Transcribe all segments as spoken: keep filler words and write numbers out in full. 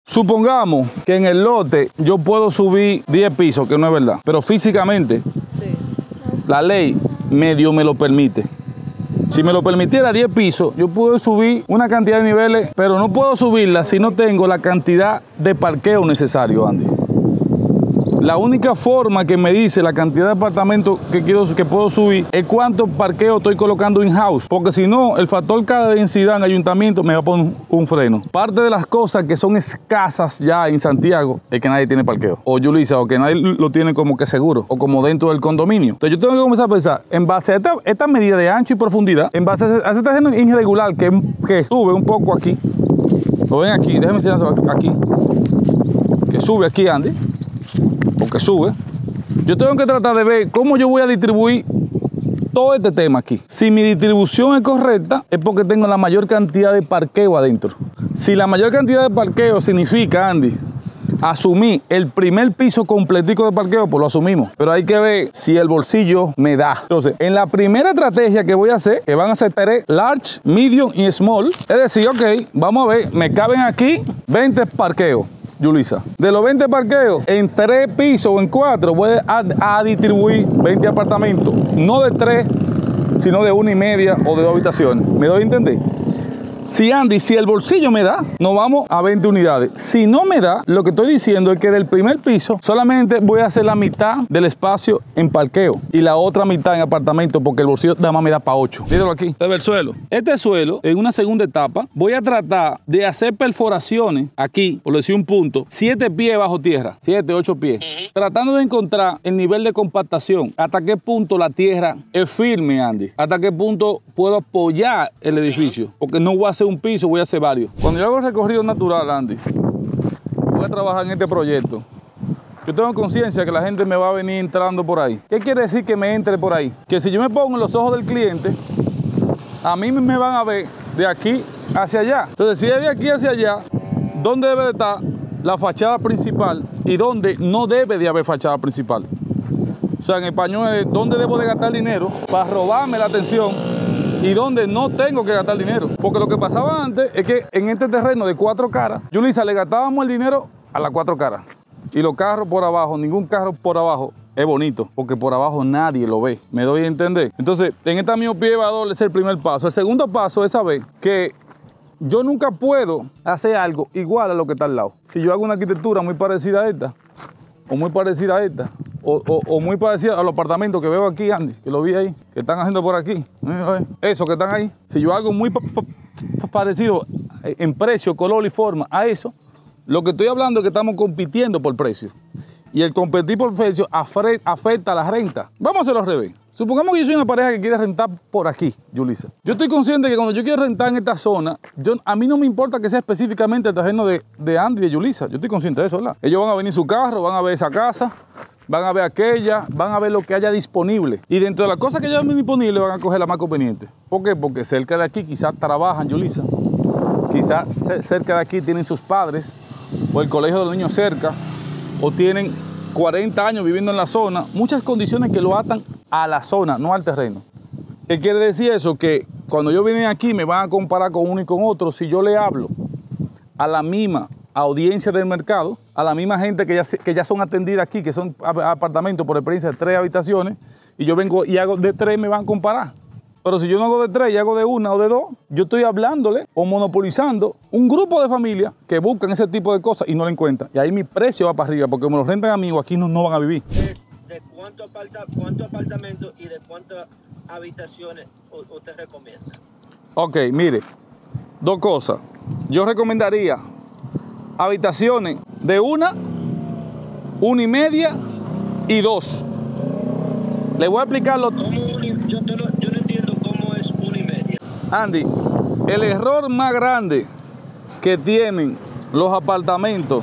Supongamos que en el lote yo puedo subir diez pisos, que no es verdad, pero físicamente sí. La ley medio me lo permite. Si me lo permitiera diez pisos, yo puedo subir una cantidad de niveles, pero no puedo subirla si no tengo la cantidad de parqueo necesario, Andy. La única forma que me dice la cantidad de apartamentos que, quiero, que puedo subir es cuánto parqueo estoy colocando in-house. Porque si no, el factor cada densidad en ayuntamiento me va a poner un, un freno. Parte de las cosas que son escasas ya en Santiago es que nadie tiene parqueo. O Yulisa, o que nadie lo tiene como que seguro, o como dentro del condominio. Entonces yo tengo que comenzar a pensar, en base a esta, esta medida de ancho y profundidad, en base a este terreno irregular que, que sube un poco aquí. Lo ven aquí, déjenme enseñarlo aquí. Que sube aquí, Andy. Porque sube, yo tengo que tratar de ver cómo yo voy a distribuir todo este tema aquí. Si mi distribución es correcta, es porque tengo la mayor cantidad de parqueo adentro. Si la mayor cantidad de parqueo significa, Andy, asumir el primer piso completico de parqueo, pues lo asumimos. Pero hay que ver si el bolsillo me da. Entonces, en la primera estrategia que voy a hacer, que van a ser tres, large, medium y small, es decir, ok, vamos a ver, me caben aquí veinte parqueos. Yulisa, de los veinte parqueos, en tres pisos o en cuatro voy a, a distribuir veinte apartamentos, no de tres, sino de una y media o de dos habitaciones. ¿Me doy a entender? Si Andy, si el bolsillo me da, nos vamos a veinte unidades. Si no me da, lo que estoy diciendo es que del primer piso solamente voy a hacer la mitad del espacio en parqueo y la otra mitad en apartamento porque el bolsillo nada más me da para ocho. Míralo aquí, este es el suelo. Este suelo, en una segunda etapa, voy a tratar de hacer perforaciones aquí, por decir un punto, siete pies bajo tierra, siete, ocho pies, uh-huh. Tratando de encontrar el nivel de compactación, hasta qué punto la tierra es firme, Andy, hasta qué punto puedo apoyar el edificio, porque no voy a hacer un piso, voy a hacer varios. Cuando yo hago el recorrido natural, Andy, voy a trabajar en este proyecto, yo tengo conciencia que la gente me va a venir entrando por ahí. ¿Qué quiere decir que me entre por ahí? Que si yo me pongo en los ojos del cliente, a mí me van a ver de aquí hacia allá. Entonces, si es de aquí hacia allá, ¿dónde debe de estar la fachada principal y dónde no debe de haber fachada principal? O sea, en español es dónde debo de gastar dinero para robarme la atención y donde no tengo que gastar dinero. Porque lo que pasaba antes es que en este terreno de cuatro caras, Yulisa, le gastábamos el dinero a las cuatro caras. Y los carros por abajo, ningún carro por abajo es bonito, porque por abajo nadie lo ve. ¿Me doy a entender? Entonces, en esta miopía evador es el primer paso. El segundo paso es saber que yo nunca puedo hacer algo igual a lo que está al lado. Si yo hago una arquitectura muy parecida a esta, o muy parecida a esta, O, o, o muy parecido a los apartamentos que veo aquí, Andy, que lo vi ahí, que están haciendo por aquí. Eso que están ahí. Si yo hago muy pa pa parecido en precio, color y forma a eso, lo que estoy hablando es que estamos compitiendo por precio. Y el competir por precio afecta a la renta. Vamos a hacerlo al revés. Supongamos que yo soy una pareja que quiere rentar por aquí, Yulisa. Yo estoy consciente que cuando yo quiero rentar en esta zona, yo, a mí no me importa que sea específicamente el terreno de, de Andy y de Yulisa. Yo estoy consciente de eso, ¿verdad? Ellos van a venir su carro, van a ver esa casa, van a ver aquella, van a ver lo que haya disponible. Y dentro de las cosas que haya disponibles van a coger la más conveniente. ¿Por qué? Porque cerca de aquí quizás trabajan, Yulisa. Quizás cerca de aquí tienen sus padres, o el colegio de los niños cerca, o tienen cuarenta años viviendo en la zona. Muchas condiciones que lo atan a la zona, no al terreno. ¿Qué quiere decir eso? Que cuando yo vine aquí me van a comparar con uno y con otro si yo le hablo a la misma audiencia del mercado, a la misma gente que ya, que ya son atendidas aquí, que son apartamentos por experiencia de tres habitaciones, y yo vengo y hago de tres, me van a comparar. Pero si yo no hago de tres y hago de una o de dos, yo estoy hablándole o monopolizando un grupo de familias que buscan ese tipo de cosas y no lo encuentran. Y ahí mi precio va para arriba, porque como los rentan amigos, aquí no, no van a vivir. ¿De cuánto, aparta, cuánto apartamento y de cuántas habitaciones usted recomienda? Ok, mire, dos cosas. Yo recomendaría habitaciones de una, una y media y dos. Le voy a explicar lo... ¿Cómo un, yo, yo, no, yo no entiendo cómo es una y media. Andy, el error más grande que tienen los apartamentos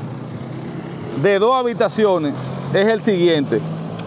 de dos habitaciones es el siguiente.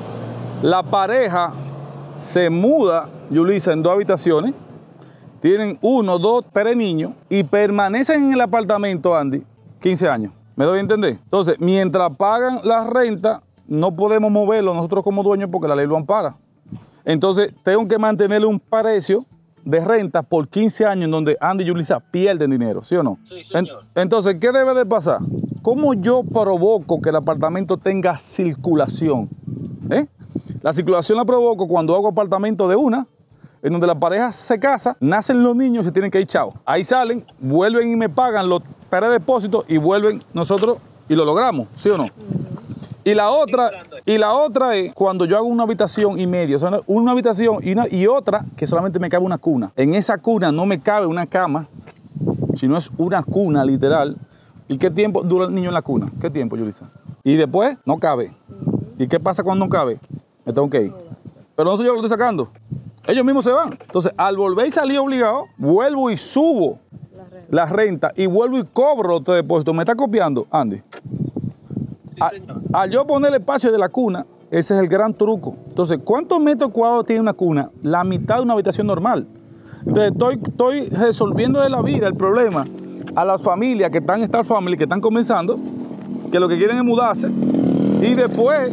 La pareja se muda, Yulisa, en dos habitaciones, tienen uno, dos, tres niños y permanecen en el apartamento, Andy, quince años. ¿Me doy a entender? Entonces, mientras pagan la renta, no podemos moverlo nosotros como dueños porque la ley lo ampara. Entonces, tengo que mantenerle un precio de renta por quince años en donde Andy y Yulisa pierden dinero, ¿sí o no? Sí, señor. Entonces, ¿qué debe de pasar? ¿cómo yo provoco que el apartamento tenga circulación? ¿Eh? La circulación la provoco cuando hago apartamento de una, en donde la pareja se casa, nacen los niños y se tienen que ir, chao. Ahí salen, vuelven y me pagan los depósitos y vuelven nosotros y lo logramos, ¿sí o no? Y la otra, y la otra es cuando yo hago una habitación y media, o sea, una habitación y, una, y otra que solamente me cabe una cuna. En esa cuna no me cabe una cama, sino es una cuna literal. ¿Y qué tiempo dura el niño en la cuna? ¿Qué tiempo, Yulisa? Y después no cabe. ¿Y qué pasa cuando no cabe? Me tengo que ir. Pero no soy yo que lo estoy sacando. Ellos mismos se van. Entonces, al volver y salir obligado, vuelvo y subo la renta, la renta y vuelvo y cobro otro depósito. ¿Me está copiando, Andy? Sí, señor. Al yo poner el espacio de la cuna, ese es el gran truco. Entonces, ¿cuántos metros cuadrados tiene una cuna? La mitad de una habitación normal. Entonces, estoy, estoy resolviendo de la vida el problema a las familias que están, Star Family, que están comenzando, que lo que quieren es mudarse, y después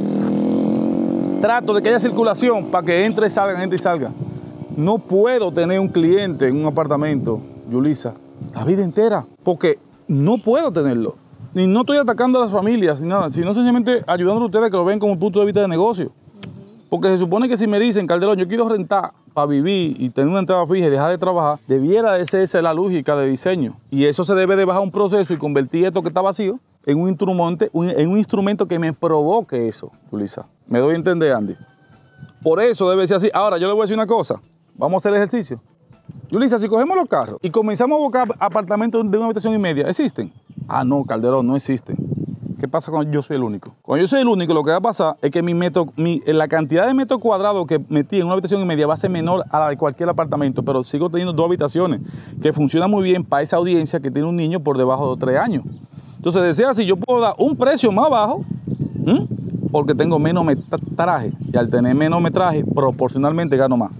trato de que haya circulación para que entre y salga, entre y salga. No puedo tener un cliente en un apartamento, Yulisa, la vida entera, porque no puedo tenerlo. Ni no estoy atacando a las familias, ni nada, sino sencillamente ayudando a ustedes que lo ven como un punto de vista de negocio. Porque se supone que si me dicen, Calderón, yo quiero rentar para vivir y tener una entrada fija y dejar de trabajar, debiera de ser esa la lógica de diseño. Y eso se debe de bajar un proceso y convertir esto que está vacío en un instrumento, un, en un instrumento que me provoque eso, Yulisa. ¿Me doy a entender, Andy? Por eso debe ser así. Ahora, yo le voy a decir una cosa. Vamos a hacer el ejercicio. Yulisa, si cogemos los carros y comenzamos a buscar apartamentos de una habitación y media, ¿existen? Ah, no, Calderón, no existen. ¿Qué pasa cuando yo soy el único? Cuando yo soy el único, lo que va a pasar es que mi metro, mi, la cantidad de metros cuadrados que metí en una habitación y media va a ser menor a la de cualquier apartamento, pero sigo teniendo dos habitaciones que funcionan muy bien para esa audiencia que tiene un niño por debajo de tres años. Entonces, decía así, yo puedo dar un precio más bajo, ¿m? porque tengo menos metraje, y al tener menos metraje, proporcionalmente gano más.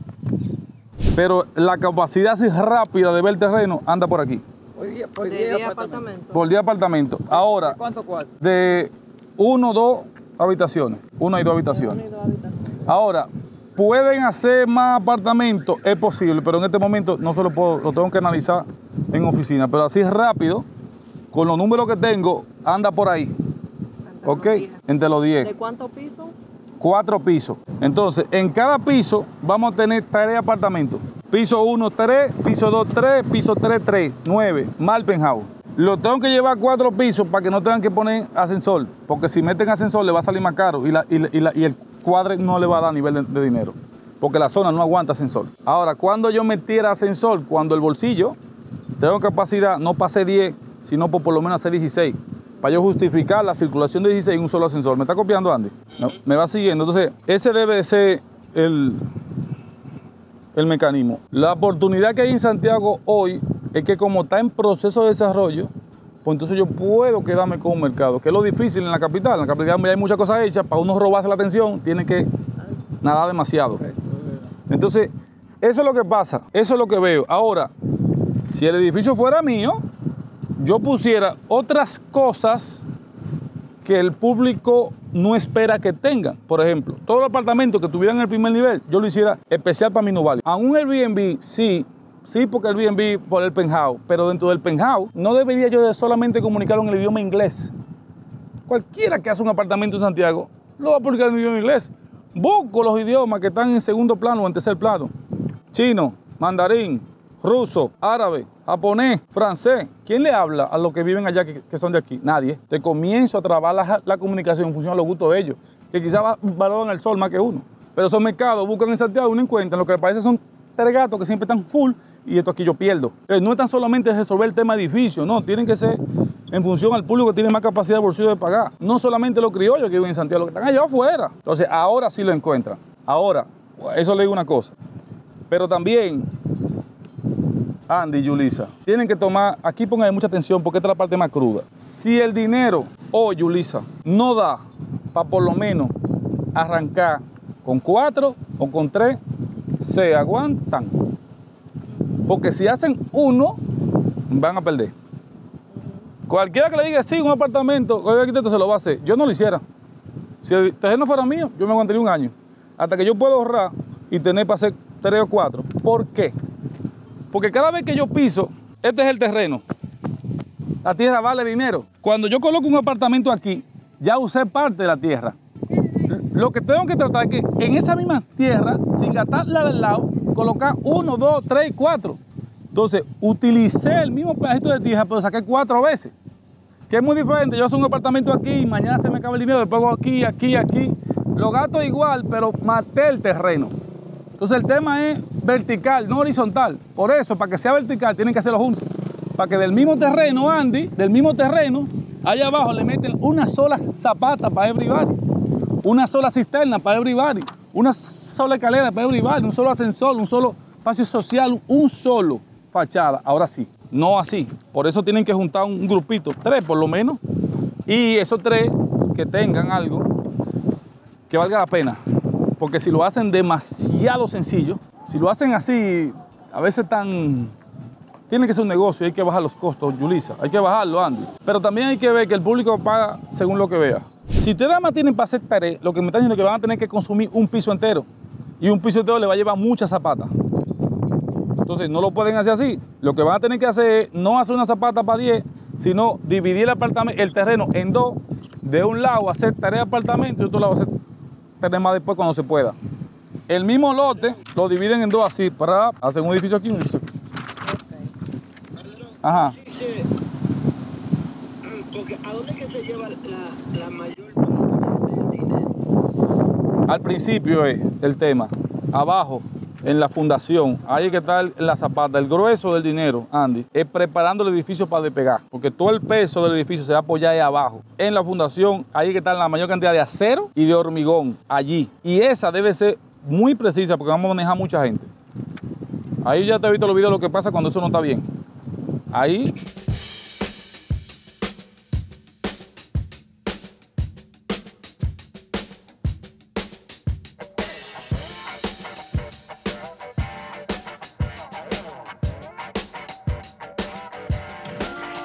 Pero la capacidad así rápida de ver el terreno anda por aquí. Por día, por día, día apartamento. Por día apartamento. Ahora, ¿De cuánto cuarto? De uno o dos habitaciones. Una y dos habitaciones. Una y dos habitaciones. Ahora, pueden hacer más apartamentos, es posible, pero en este momento no se lo puedo, lo tengo que analizar en oficina. Pero así rápido, con los números que tengo, anda por ahí. Anda ¿ok? Entre los diez. ¿De cuántos pisos? Cuatro pisos. Entonces, en cada piso vamos a tener tres apartamentos. Piso uno, tres, piso dos, tres, piso tres, tres, nueve, mal penthouse. Lo tengo que llevar a cuatro pisos para que no tengan que poner ascensor, porque si meten ascensor le va a salir más caro y, la, y, la, y, la, y el cuadre no le va a dar nivel de, de dinero, porque la zona no aguanta ascensor. Ahora, cuando yo metiera ascensor, cuando el bolsillo, tengo capacidad no para hacer diez, sino por, por lo menos hacer dieciséis, para yo justificar la circulación de dieciséis en un solo ascensor. ¿Me está copiando, Andy? No, me va siguiendo. Entonces, ese debe de ser el... el mecanismo. La oportunidad que hay en Santiago hoy es que como está en proceso de desarrollo, pues entonces yo puedo quedarme con un mercado, que es lo difícil en la capital. En la capital hay muchas cosas hechas, para uno robarse la atención tiene que nadar demasiado. Entonces, eso es lo que pasa, eso es lo que veo. Ahora, si el edificio fuera mío, yo pusiera otras cosas que el público no espera que tengan. Por ejemplo, todos los apartamentos que tuvieran el primer nivel, yo lo hiciera especial para minusválidos. A un Airbnb, sí, sí, porque el Airbnb por el penthouse, pero dentro del penthouse no debería yo de solamente comunicarlo en el idioma inglés. Cualquiera que hace un apartamento en Santiago, lo va a publicar en el idioma inglés. Busco los idiomas que están en segundo plano o en tercer plano. Chino, mandarín, ruso, árabe, japonés, francés. ¿Quién le habla a los que viven allá que, que son de aquí? Nadie. Te comienzo a trabar la, la comunicación en función a los gustos de ellos, que quizás valoran el sol más que uno. Pero esos mercados buscan en Santiago, uno encuentra lo que les parece son tres gatos que siempre están full y esto aquí yo pierdo. Entonces, no es tan solamente resolver el tema edificio, no, tienen que ser en función al público que tiene más capacidad de bolsillo de pagar. No solamente los criollos que viven en Santiago, los que están allá afuera. Entonces, ahora sí lo encuentran. Ahora, eso le digo una cosa. Pero también, Andy y Yulisa, tienen que tomar, aquí pongan mucha atención porque esta es la parte más cruda. Si el dinero, o oh, Yulisa, no da para por lo menos arrancar con cuatro o con tres, se aguantan. Porque si hacen uno, van a perder. Cualquiera que le diga, sí, un apartamento, cualquier arquitecto se lo va a hacer. Yo no lo hiciera. Si el terreno fuera mío, yo me aguantaría un año. Hasta que yo pueda ahorrar y tener para hacer tres o cuatro. ¿Por qué? Porque cada vez que yo piso, este es el terreno. La tierra vale dinero. Cuando yo coloco un apartamento aquí, ya usé parte de la tierra. Lo que tengo que tratar es que en esa misma tierra, sin gastar la del lado, colocar uno, dos, tres, cuatro. Entonces, utilicé el mismo pedacito de tierra, pero saqué cuatro veces. Que es muy diferente. Yo hago un apartamento aquí, mañana se me acaba el dinero, lo pongo aquí, aquí, aquí. Lo gasto igual, pero maté el terreno. Entonces, el tema es vertical, no horizontal. Por eso, para que sea vertical, tienen que hacerlo juntos. Para que del mismo terreno, Andy, del mismo terreno, allá abajo le meten una sola zapata para everybody, una sola cisterna para everybody, una sola escalera para everybody, un solo ascensor, un solo espacio social, un solo fachada. Ahora sí, no así. Por eso tienen que juntar un grupito, tres por lo menos, y esos tres que tengan algo que valga la pena. Porque si lo hacen demasiado sencillo, si lo hacen así, a veces tan... Tiene que ser un negocio, hay que bajar los costos, Yulisa. Hay que bajarlo, Andy. Pero también hay que ver que el público paga según lo que vea. Si ustedes además tienen para hacer pared, lo que me están diciendo es que van a tener que consumir un piso entero. Y un piso entero le va a llevar muchas zapatas. Entonces no lo pueden hacer así. Lo que van a tener que hacer es no hacer una zapata para diez, sino dividir el apartamento, el terreno en dos. De un lado hacer tres apartamentos y de otro lado hacer tres más después cuando se pueda. El mismo lote lo dividen en dos así, para hacer un edificio aquí y un edificio aquí. Ajá. Sí, sí. Porque ¿a dónde es que se lleva la, la mayor parte del dinero? Al principio es el tema. Abajo, en la fundación, ahí es que está el- la zapata. El grueso del dinero, Andy, es preparando el edificio para despegar. Porque todo el peso del edificio se va a apoyar ahí abajo. En la fundación, ahí es que está la mayor cantidad de acero y de hormigón, allí. Y esa debe ser muy precisa porque vamos a manejar mucha gente. Ahí ya te he visto los videos de lo que pasa cuando eso no está bien. Ahí